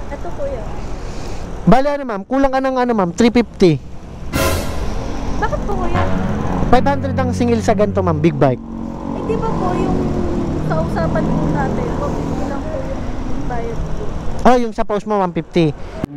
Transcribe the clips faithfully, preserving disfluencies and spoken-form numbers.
Ito kuya. Bale ano ma'am, kulang ka ng ano ma'am, three fifty. Bakit po kuya? five hundred ang singil sa ganito ma'am, big bike. Eh di ba po yung sa usapan po natin, one fifty lang po yung bayad po. Oh, yung sa post mo one fifty.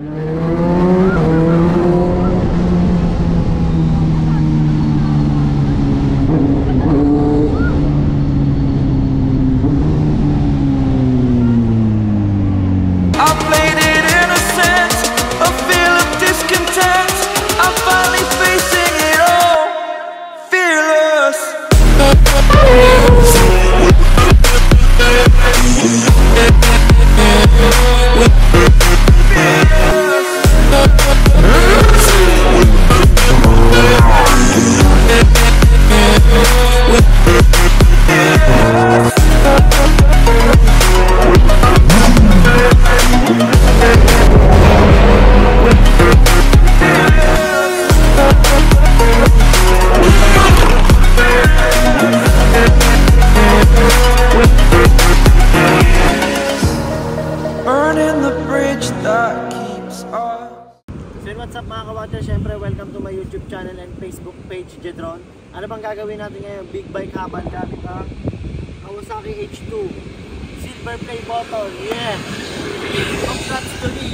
What's up mga ka-watcher? Siyempre, welcome to my YouTube channel and Facebook page, Jedron. Ano bang gagawin natin ngayon? Big bike habang gamit ang Kawasaki H two Silver Play button. Yeah! Congrats to me!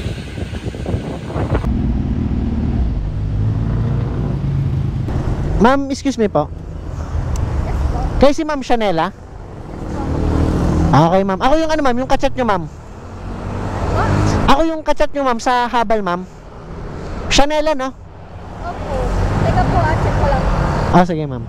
Ma'am, excuse me po. Kayo si Ma'am Shanela? Okay ma'am. Ako yung ano ma'am, yung kachat nyo ma'am. Ako yung kachat nyo ma'am sa habal ma'am. Shanela, no? Opo. Teka po, ah, check ko lang. Ah, sige ma'am.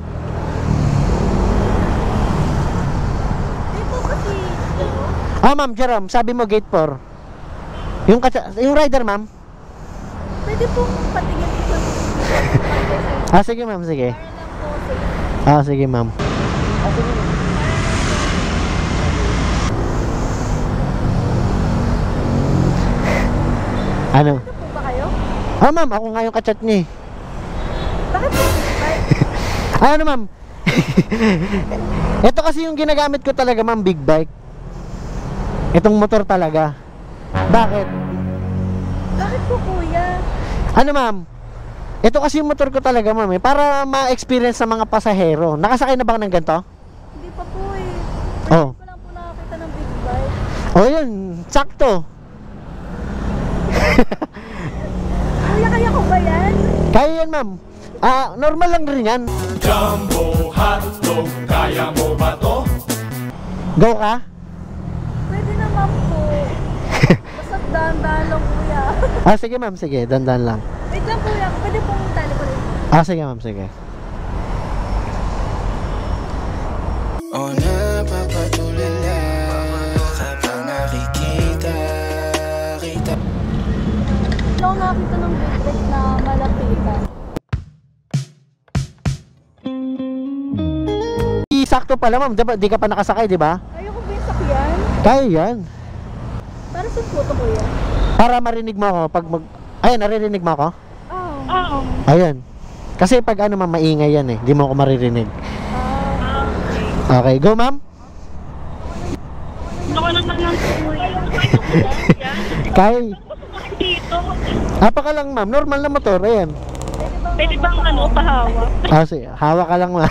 Dito kasi, Ah ma'am, Jerome, sabi mo gate four. Yung, yung rider ma'am. pwede pong patingin dito. Ah, sige ma'am, sige. Para lang po, safe. Ah, sige ma'am. Ah, sige ma'am. Ano? Dito po ba kayo? Ah ma'am, ako nga yung kachat niya eh. Bakit po bike? Ano ma'am? Ito kasi yung ginagamit ko talaga ma'am, big bike. Itong motor talaga. Bakit? Bakit po kuya? Ano ma'am? Ito kasi yung motor ko talaga ma'am eh, para ma-experience sa mga pasahero. Nakasakay na ba ka ng ganito? Hindi pa po eh. Oh. Hindi ko lang po nakakita ng big bike. Oh yun, sakto. Kuya, kaya ko ba yan? Kaya yan ma'am. Ah, normal lang rin yan. Jumbo hotdog, kaya mo ba to? Go ka? Pwede naman po. Basta dahan-dahan lang kuya. Ah, sige ma'am, sige, dandan lang. Wait lang kuya, pwede pong tali ko rin. Ah, sige ma'am, sige. O napapatulala kapag nakikita kita. Wala akong nakakita ng big bike na malapitan. Sakto pala ma'am, diba, di ka pa nakasakay, di ba? Ayaw ko ba yung sakyan? Kaya yan. Para sa photo kuya? Para marinig mo ako pag mag... Ayan, naririnig mo ako? Oo. Oo. Ayan. Kasi pag ano ma'am, maingay yan eh. Di mo ako maririnig. Ah, Okay, okay. go ma'am. Ako naman lang kuya. Kaya. Dito. Apaka lang ma'am, normal na motor, ayan. Pwede bang ano, pahawak? Ah, sige, hawak ka lang ma'am.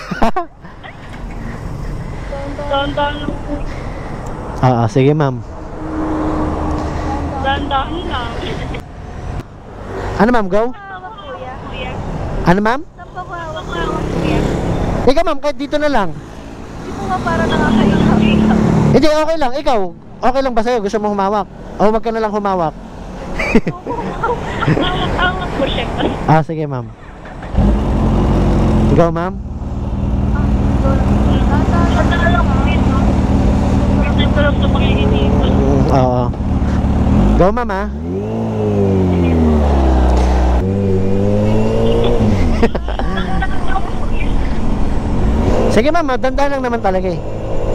Dahan-dahan lang po. Ah, ah, sige ma'am. Dahan-dahan lang. Ano ma'am, go? Hawak kuya. Kuya. Ano ma'am? Saan pa ko hawak hawak kuya? Ikaw ma'am, kahit dito na lang. Hindi po nga para nakakaihap. Hindi, okay lang. Ikaw, okay lang ba sa'yo? Gusto mo humawak? O wag ka na lang humawak? Hawak po siya. Ah, sige ma'am. Go ma'am. Mm, oo. Go ma'am ah. Sige ma'am, dandan lang naman talaga eh.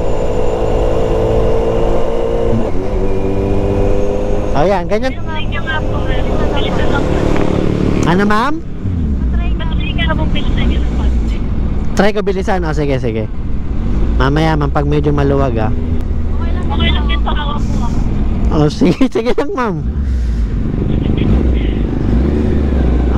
Oh yan, ganyan. Ano ma'am? Try ko bilisan. O sige, sige. Mamaya man pag medyo maluwag ah. Okay lang din sa hawak mo. O sige, sige lang ma'am.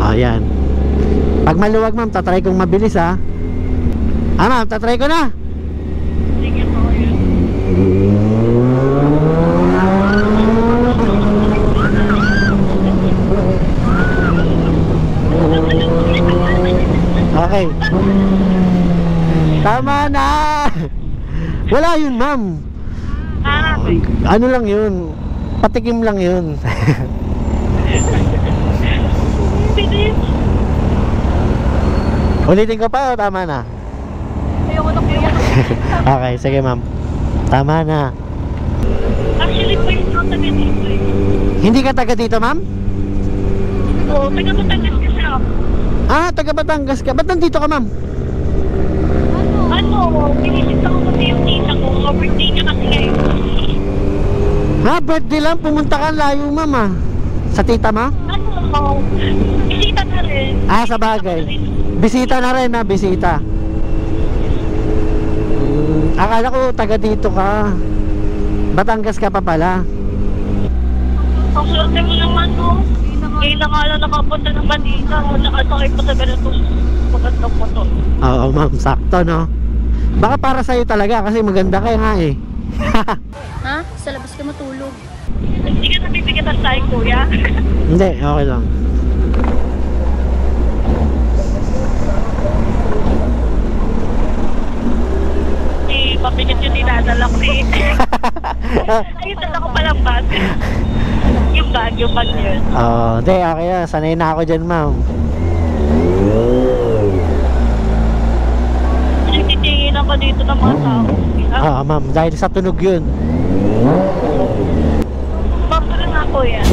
Ayan. Pag maluwag ma'am, tatry kong mabilis ha. Ah ma'am, tatry ko na. Sige po yun. Okay. Tama na. Wala yun ma'am. Ah, okay. Ano lang yun, patikim lang yun. Bilis. Ulitin ko pa o tama na? Ayoko na kuya. Okay, sige ma'am. Tama na. Actually po yung taga dito eh. Hindi ka taga dito ma'am? Oo, taga Batangas kasi ako. Ah, taga Batangas ka. Ba't nandito ka ma'am? Ano? Pinisita ko kasi yung tita ko. Birthday niya kasi ngayon. Ha, birthday lang? Pumunta ka layo ma'am ah. Sa tita mo? Ano? Bisita na rin. Ah, sa bagay. Bisita na rin na, bisita. Hmm, akala ko taga dito ka. Batangas ka pa pala. Ang swerte mo naman no. Ngayon na nga lang nakapunta ng Manila. Nakasakay pa sa ganitong magandang motor. Oo ma'am, sakto no. Baka para sa'yo talaga kasi maganda ka nga eh. Ha? Sa labas ka matulog. Hindi ka nabibigyan ng tayo kuya. Hindi, okay lang. Si pabigat yung dinadala ko eh. Ayun, dala ko palang bag. Yung bag, yung bag yun. Oo, hindi, okay na. Sanay na ako dyan ma'am. Nagtitingin ako dito ng mga tao. Oo ma'am, dahil sa tunog yun. Bakit na ako yan?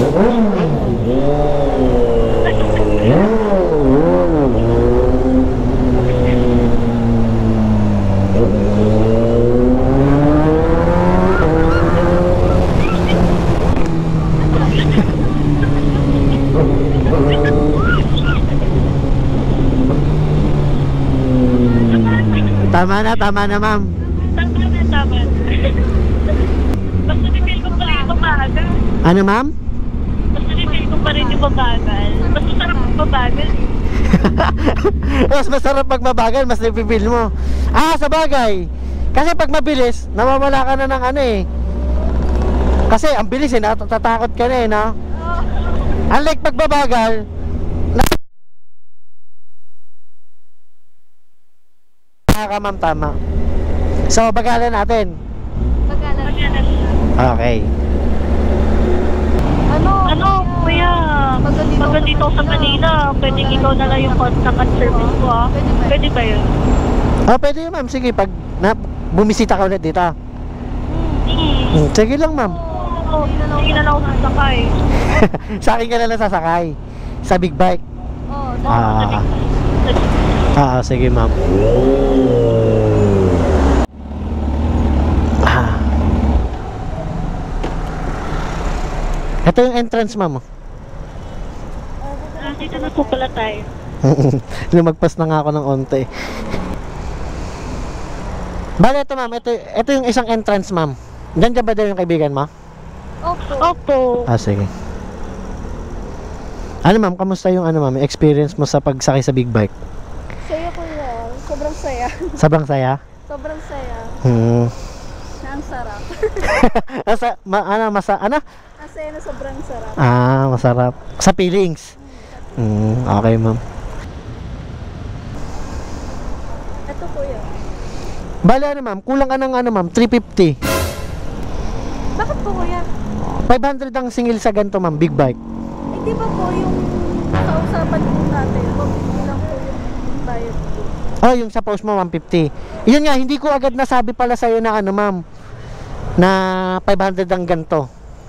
Tama na, tama na ma'am. Tama na, tama na. Basta nipil ko pa rin yung mabagal. Ano ma'am? Basta nipil ko pa rin yung mabagal. Basta sarap yung mabagal. Mas masarap pag mabagal, mas napipil mo. Ah, sa bagay. Kasi pag mabilis, namamala ka na ng ano eh. Kasi ang bilis eh, natatakot ka na eh, no? Unlike pag mabagal, ka ma'am, tama. So, bagalan natin. Bagalan. Okay. Ano? Ano, kuya? Pag dito sa Manila, pwedeng ikaw na lang yung contact at service ko ah. Pwede ba yun? Oh, pwede yun ma'am. Sige, pag na, bumisita ka ulit dito. Hmm. Hmm, sige lang ma'am. Oo, sige na lang ako sasakay. Sa akin ka na lang sasakay. Sa big bike. Oo, Ah, ah, sige ma'am. Ah. Ito yung entrance ma'am. Ah, dito na po pala tayo. Lumagpas na nga ako ng onte. Bale, ito ma'am, ito, ito yung isang entrance ma'am. Diyan ba daw yung kaibigan mo? Opo. Opo. Ah, sige. Ano ma'am, kamusta yung ano ma'am, experience mo sa pagsakay sa big bike? Saya kuya. Sobrang saya. Sobrang saya? Sobrang saya. Hmm. Na ang sarap. Asa, ma, ano, masa, ano? Ang saya na sobrang sarap. Ah, masarap. Sa feelings? Hmm, okay ma'am. Ito kuya. Bale, ano ma'am, kulang ka ng ano ma'am, three fifty. Bakit po kuya? five hundred ang singil sa ganito ma'am, big bike. Eh di ba po yung kausapan po natin, kung lang po yung bayad po. Oh, yung sa post mo one fifty. Yun nga, hindi ko agad nasabi pala sa'yo na ano ma'am, na five hundred ang ganito.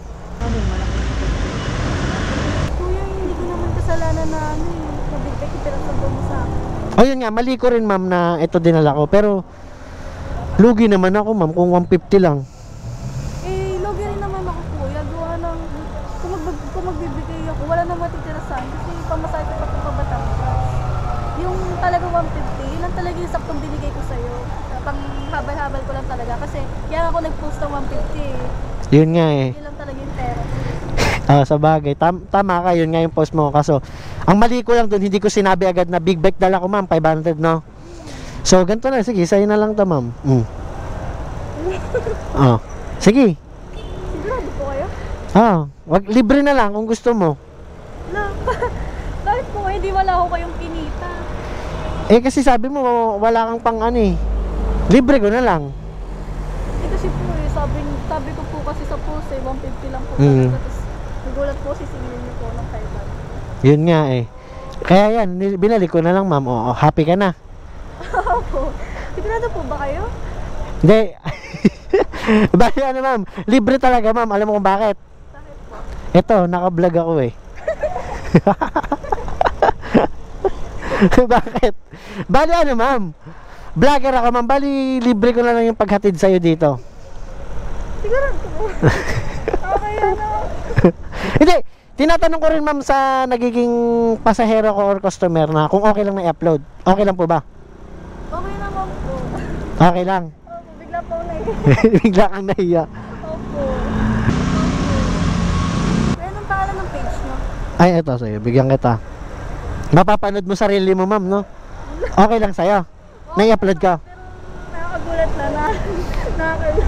Kuya, hindi ko naman kasalanan na ano eh. Mabigay ko pero sa mo sa akin. Oh, yun nga, mali ko rin ma'am na ito dinala ko. Pero, lugi naman ako ma'am kung one fifty lang. Eh, logi rin naman ako kuya. Gawa ng, kung, mag, kung magbibigay ako, wala nang matitira sa akin. Kasi pamasahe ko pa kung pabatang. Yung talaga one fifty, yun lang talaga yung saktong binigay ko sa'yo. Pang habal-habal ko lang talaga. Kasi, kaya ako nag-post ng one fifty eh. Yun nga eh. Yun lang talaga yung pera. Ah, sa bagay. Tam tama ka, yun nga yung post mo. Kaso, ang mali ko lang dun, hindi ko sinabi agad na big bike dala ko, ma'am, five hundred, no? So, ganito na. Sige, sa'yo na lang to, ma'am. Mm. Oh. Sige. Sigurado po kayo? Ah, wag, libre na lang kung gusto mo. Na, bakit po kayo? Hindi wala ko kayong kinita. Eh, kasi sabi mo, wala kang pang ano eh. Libre ko na lang. Eh kasi po eh, sabi, sabi ko po kasi sa post eh, one fifty lang po. Mm. Tapos nagulat po, sisingilin niyo po ng five hundred. Yun nga eh. Kaya yan, nil- binalik ko na lang, ma'am. Oo, happy ka na. Opo. Sigurado po ba kayo? Hindi. Bali ano, ma'am? Libre talaga, ma'am. Alam mo kung bakit? Bakit po? Ito, naka-vlog ako eh. Bakit? Bali ano, ma'am? Vlogger ako, ma'am. Bali, libre ko na lang yung paghatid sa'yo dito. Sigurado po. Okay, ano? Hindi. Tinatanong ko rin, ma'am, sa nagiging pasahero ko or customer na kung okay lang na i-upload. Okay lang po ba? Okay naman po. Okay lang. Opo, bigla po ako naiyak. Bigla kang nahiya. Opo. Kaya anong pangalan ng page nyo? Ay, eto sa'yo. Bigyan kita. Mapapanood mo sarili mo, ma'am, no? Okay lang sa'yo. Na-i-upload ka. Pero nakakagulat na na. Nakakagulat.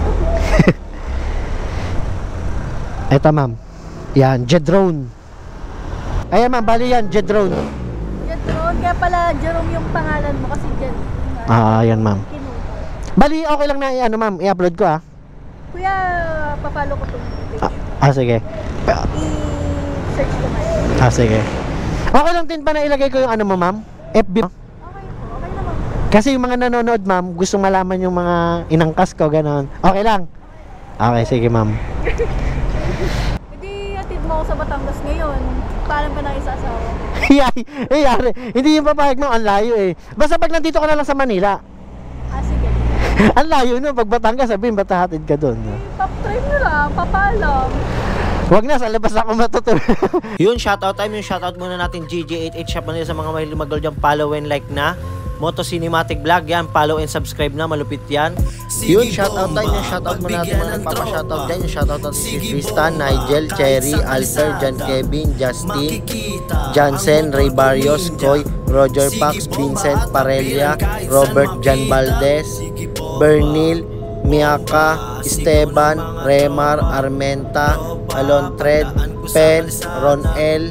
Eto, ma'am. Yan, Jedrone. Ayan, ma'am. Bali yan, Jedrone. Jedron, kaya pala Jerome yung pangalan mo kasi Jed. Ah, yan, ma'am. Kinuha. Bali, okay lang na, ano, ma'am, i-upload ko, ah. Kuya, papalo ko itong page. Ah, ah sige. I-search ko ngayon. Ah, sige. Okay lang din pa na ilagay ko yung ano mo, ma'am? F B. Okay po, okay naman. Kasi yung mga nanonood, ma'am, gustong malaman yung mga inangkas ko, gano'n. Okay lang? Okay, sige, ma'am. Hindi, atid mo ako sa Batangas ngayon. Paano ba na isasawa? Yay! Eh, yari. Hindi yung papayag mo, ang layo eh. Basta pag nandito ka na lang sa Manila. Ah, sige. Ang layo no, pag Batangas, sabihin, ba't hatid ka doon? Eh, pap-try nyo lang, papalam. Huwag na, sa labas ako matutulog. Yun, shoutout time. Yung shoutout muna natin G J eight eight shop na sa mga mahilig mag-gold dyan. Follow and like na. Moto Cinematic Vlog yan. Follow and subscribe na. Malupit yan. Yun, shoutout tayo. Yung shoutout mo natin mga nagpapa-shoutout dyan. Yung shoutout natin si Tristan, Nigel, Cherry, Alter, John Kevin, Justin, Jansen, Ray Barrios, Koy, Roger Pax, Vincent Parelia, Robert Jan Valdez, Bernil, Miaka, Esteban, Remar, Armenta, Alontred, Pen, Ronel,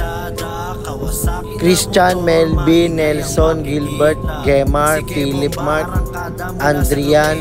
Christian, Melvin, Nelson, Gilbert, Gemar, Philip Mark, Andrian,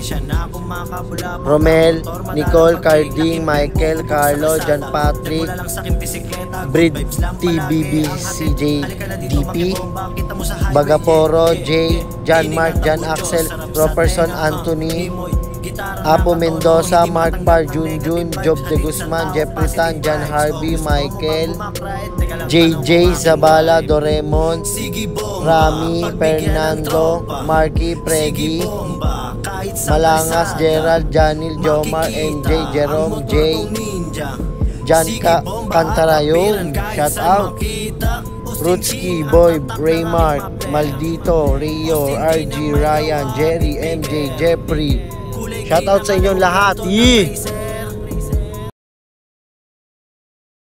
Romel, Nicole, Carding, Michael, Carlo, John Patrick, Brid, T B B C J D P, Bagaporo, J, John Mark, John Axel, Robertson, Anthony, Apo Mendoza, Mark Par, Junjun, Job de Guzman, Jeffrey Tan, John Harvey, Michael, J J, Zabala, Doremon, Rami, Fernando, Marky, Freddy, Malangas, Gerald, Janil, Jomar, M J, Jerome, J, Jan Ka Cantarayon, shout out, Rutski, Boy, Raymart, Maldito, Rio, R G, Ryan, Jerry, M J, Jeffrey, shout out sa inyong lahat. Yee!